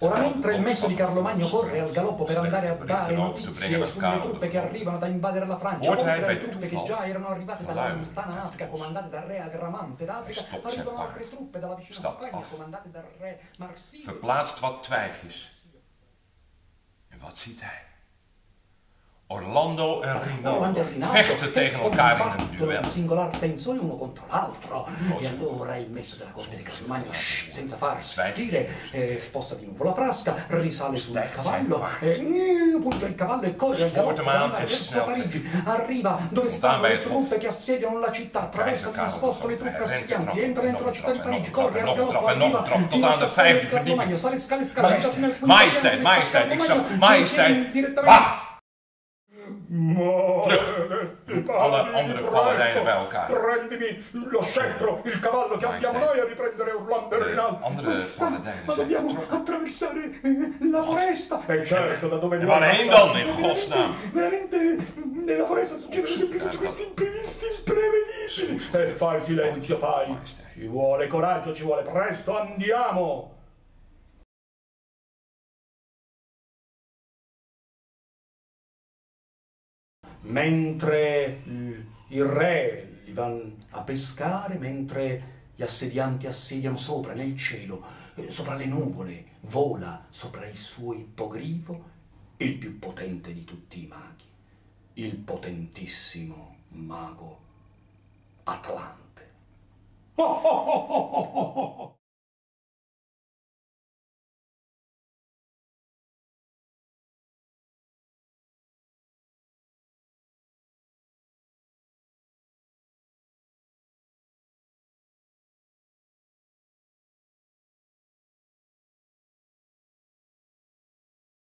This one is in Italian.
Ora mentre il messo di Carlo Magno corre al galoppo per andare a dare notizie sulle truppe che arrivano da invadere la Francia, oltre alle truppe che già erano arrivate dalla lontana Africa comandate dal re Agramante d'Africa, arrivano altre truppe dalla vicina Spagna comandate dal re Marsile. Verplaatst wat twijgjes. En wat ziet hij? Orlando en Rinaldo vechten tegen elkaar in een duel. Una singolare tensione uno contro l'altro. E allora il messo della corte di Carlomagno, senza farsi sentire, sposta di nuovo la frasca, risale sul cavallo, punta il cavallo e corre al galoppo per andare verso Parigi. Arriva dove stanno le truppe che assediano la città, attraversa di nascosto le truppe assedianti, entra dentro la città di Parigi, corre al galoppo, arriva fino alla corte di Carlomagno, sale scale scale. Majesteit, majesteit, ik zag majesteit. Wacht! Vlug! Alle andere palarijnen bij elkaar. Prendimi lo scettro, il cavallo che abbiamo noi a riprendere Orlando e Rinaldo. Andere paladijnen zijn Dobbiamo vertrokken. attraversare la foresta. E certo, da dove En waarheen dan, in godsnaam? Veramente, nella foresta succedono sempre tutti questi imprevisti, imprevedibili. E fai silenzio, fai. Ci vuole coraggio, ci vuole presto, andiamo. Mentre il re li van a pescare, mentre gli assedianti assediano sopra nel cielo, sopra le nuvole, vola sopra il suo ippogrifo il più potente di tutti i maghi, il potentissimo mago Atlante.